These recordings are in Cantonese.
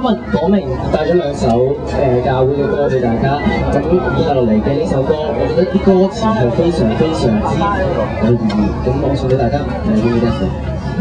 今日講明帶咗兩首教會嘅歌俾大家，咁以下落嚟嘅呢首歌，我覺得啲歌詞係非常之有意義，咁我送俾大家，係呢一首。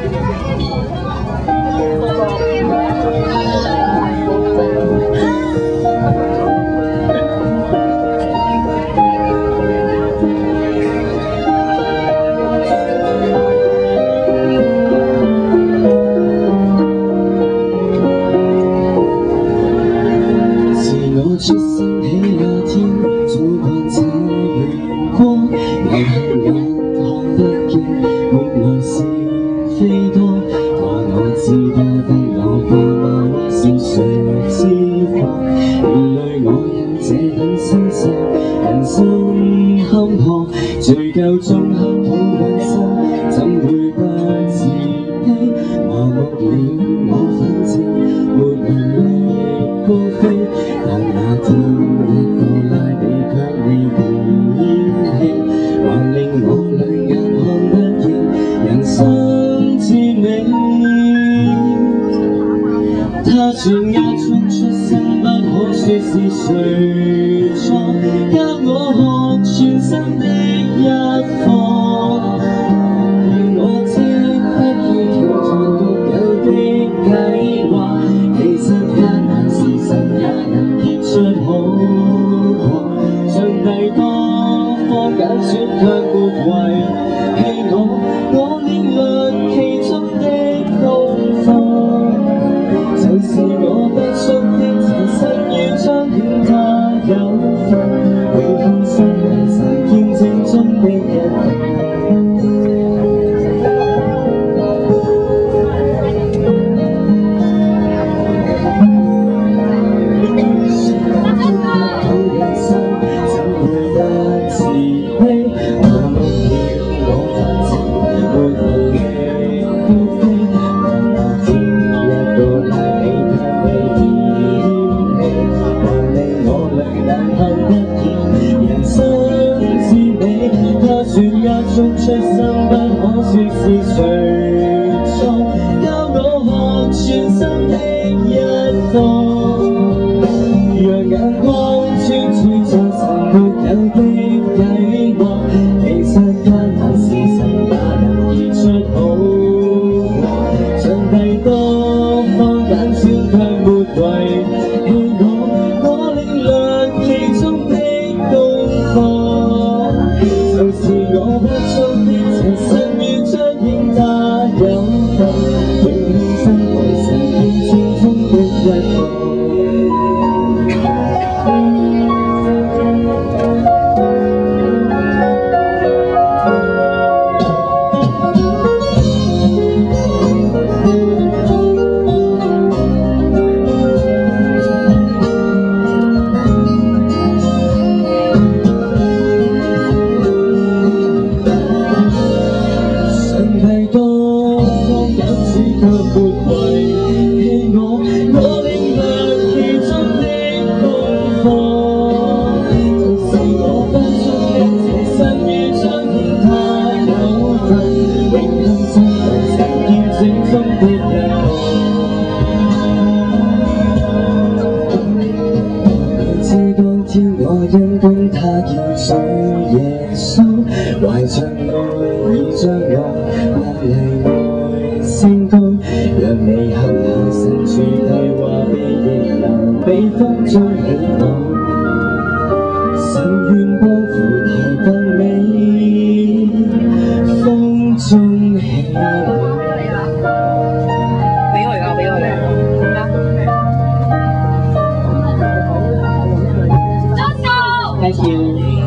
出生起那天，早慣這陽光，有眼看得見，沒來是非多。我知道的我爸媽是誰知覺，原來我因這等身世，人生坎坷，罪疚中刻好眼心，怎會不自卑？麻木了我，反正沒能力高飛。但那天一個拉你卻未嫌棄，還令我兩眼看得見人生之美。他全也從出生不可說是誰錯，教我學全新的一課，令我知不要條條獨有的計劃，其實艱難時神也能出好過，上帝多方揀選卻沒遺棄我領略其中的功課，就是我不足的這生要彰顯他有份，永恆生命神見證中的一份。出生不可說是誰錯，教我學全新的一課，讓眼光專注在神沒有的計劃，其實艱難時神也能結出好果，上帝多方揀選卻沒遺棄我領略其中的功課，就是我不足的這生要彰顯他有份，永恆生為神見證中的一個。因公他叫主耶穌，懷着愛已將我帶離愛升高，讓你刻下神主計劃被逆流被風中起舞，神願幫扶提更美，風中起舞。 Thank you。